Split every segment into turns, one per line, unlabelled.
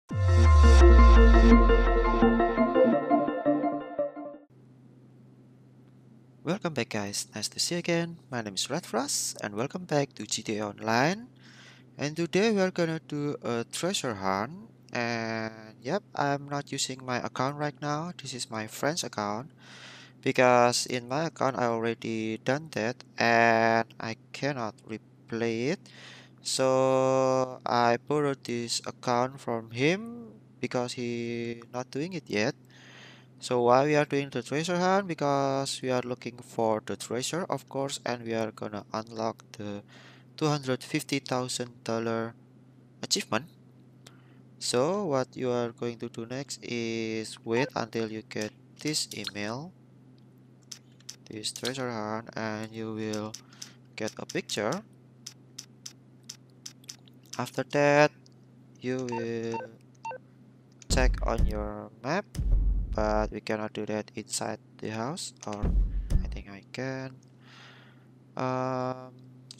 Welcome back guys, nice to see you again. My name is Red Frost and welcome back to GTA Online. And today we are gonna do a treasure hunt. And yep, I'm not using my account right now. This is my friend's account because in my account I already done that and I cannot replay it. So I borrowed this account from him because he not doing it yet. So why we are doing the treasure hunt? Because we are looking for the treasure, of course, and we are gonna unlock the $250,000 achievement. So what you are going to do next is wait until you get this email, this treasure hunt, and you will get a picture. After that, you will check on your map, but we cannot do that inside the house, or I think I can. Um,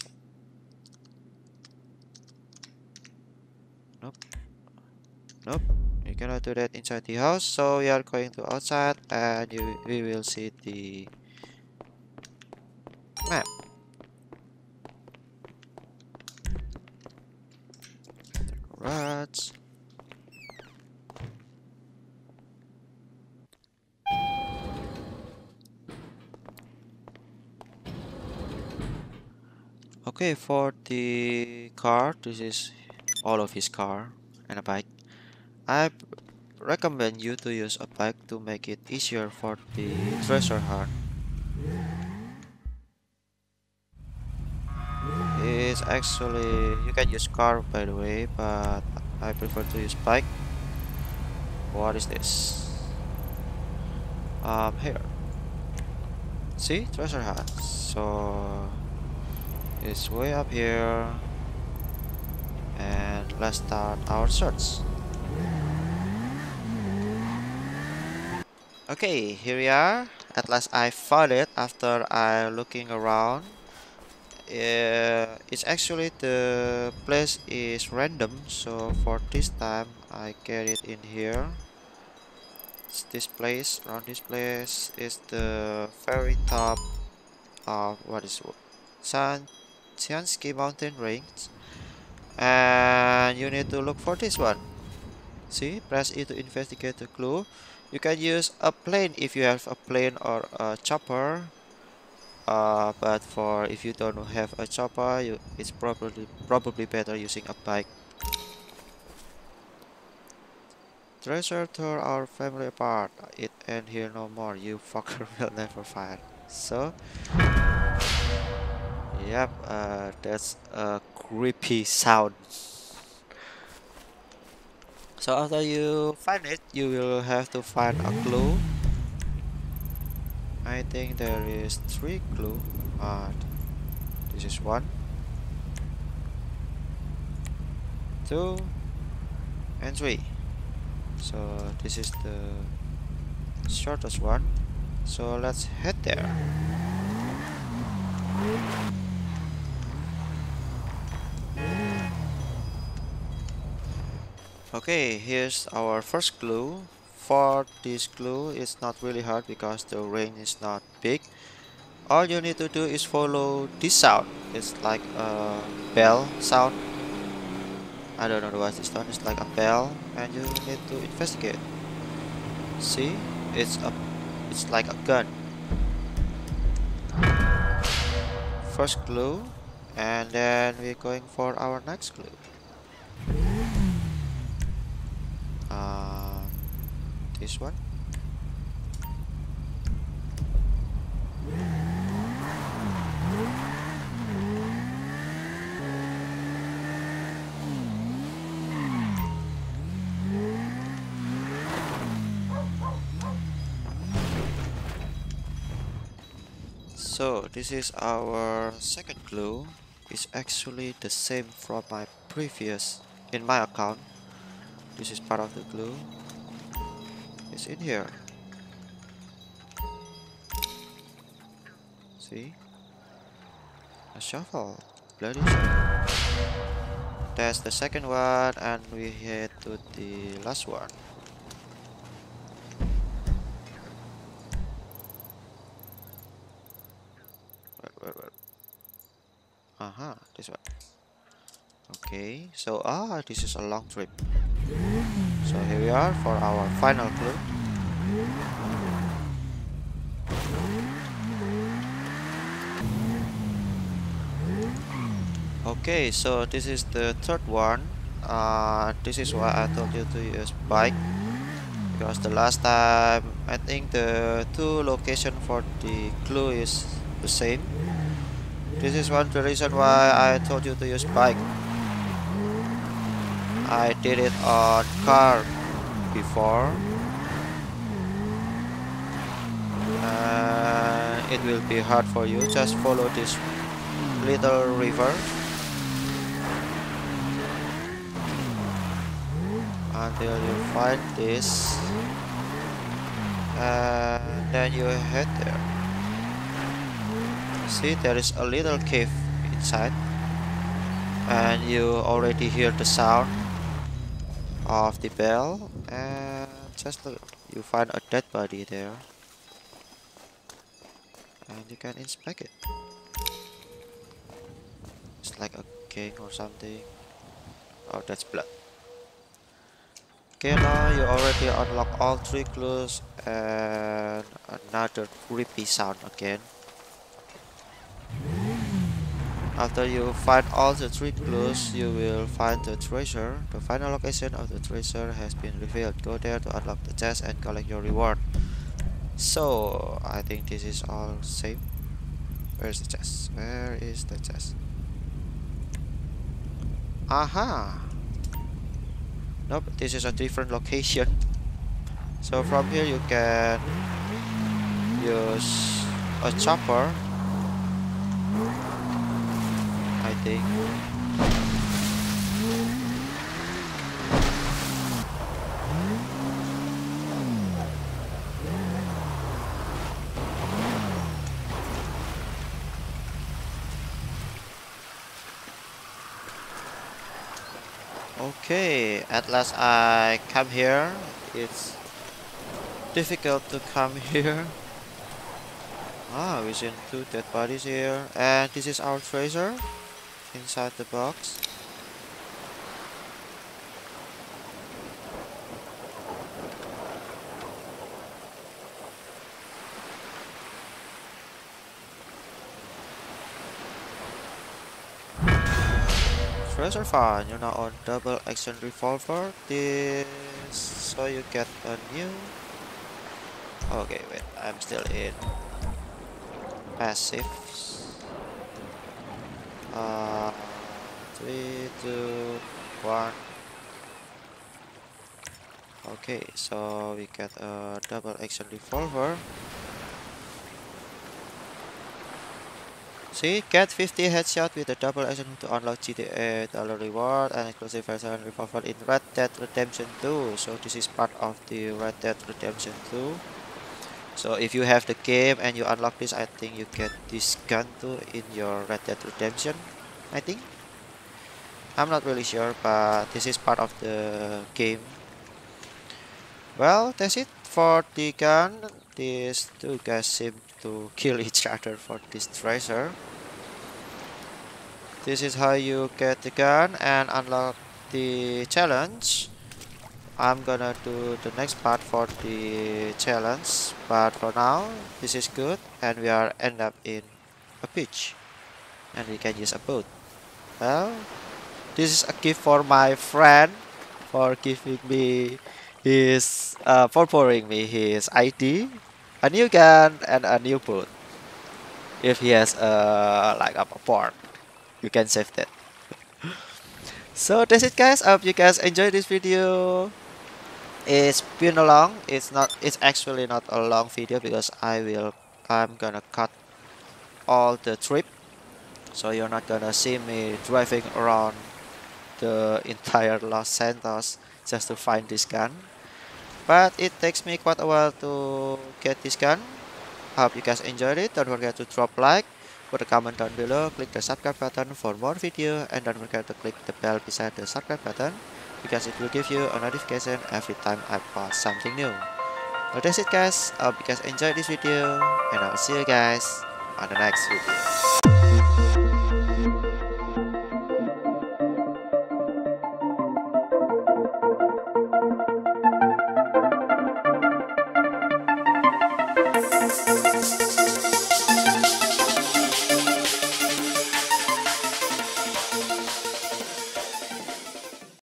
nope, nope. You cannot do that inside the house. So we are going to outside, and we will see the map. Right. Okay, for the car, this is all of his car and a bike. I recommend you to use a bike to make it easier for the treasure hunt. It's actually you can use car by the way, but I prefer to use bike. What is this? Here. See, treasure hunt. So it's way up here, and let's start our search. Okay, here we are. At last I found it after I looking around. It's actually the place is random, so for this time I get it in here. It's this place, around this place is the very top of what is San Tiansky mountain range, and you need to look for this one. See, press E to investigate the clue. You can use a plane if you have a plane or a chopper. But for if you don't have a chopper, it's probably better using a bike. Treasure tore our family apart. It ain't here no more. You fucker will never find. So, yep, that's a creepy sound. So after you find it, you will have to find a clue. I think there is 3 clue. This is 1, 2, and 3. So this is the shortest one. So let's head there. Okay, here's our first clue. For this clue, it's not really hard because the range is not big. All you need to do is follow this sound. It's like a bell sound. I don't know what this sound is, like a bell, and you need to investigate. See, it's like a gun. First clue, and then we're going for our next clue. Um, this one. So this is our second clue. It's actually the same from my previous in my account. This is part of the clue. It's in here. See? A shovel. Bloody shovel. that's the second one, and we head to the last one. Where? This one. Okay, so this is a long trip. So here we are for our final clue. Okay, so this is the third one. This is why I told you to use bike, because the last time I think the two location for the clue is the same. This is one the reason why I told you to use bike. I did it on car before, and it will be hard for you. Just follow this little river until you find this, and then you head there. See, there is a little cave inside, and you already hear the sound of the bell, and just look, you find a dead body there, and you can inspect it. It's like a king or something. Oh, that's blood. Okay, now you already unlock all 3 clues, and another creepy sound again. After you find all the 3 clues, you will find the treasure. The final location of the treasure has been revealed. Go there to unlock the chest and collect your reward. So, I think this is all same. Where's the chest? Where is the chest? Aha! Nope, this is a different location. So from here you can use a chopper, I think. Okay, at last I come here. It's difficult to come here. We seen 2 dead bodies here, and this is our treasure inside the box. Treasure found. You now own double action revolver. This, so you get a new. Okay, wait, I'm still in passives. 3, 2, 1. Okay, so we get a double action revolver. See, get 50 headshot with a double action to unlock GTA dollar reward and exclusive version revolver in Red Dead Redemption 2. So this is part of the Red Dead Redemption 2. So if you have the game and you unlock this, I think you get this gun too in your Red Dead Redemption, I think. I'm not really sure, but this is part of the game. Well, that's it for the gun. These 2 guys seem to kill each other for this treasure. This is how you get the gun and unlock the challenge. I'm gonna do the next part for the challenge, but for now this is good, and we are end up in a beach and we can use a boat. Well, this is a gift for my friend for giving me his for pouring me his ID, a new gun, and a new boat. If he has like a port, you can save that. So that's it, guys. I hope you guys enjoyed this video. It's been a long. It's actually not a long video because I'm gonna cut all the trip, so you're not gonna see me driving around the entire Los Santos just to find this gun. But it takes me quite a while to get this gun. Hope you guys enjoyed it. Don't forget to drop like, put a comment down below, click the subscribe button for more video, and don't forget to click the bell beside the subscribe button because it will give you a notification every time I post something new. Well, that's it guys, I hope you guys enjoyed this video, and I'll see you guys on the next video.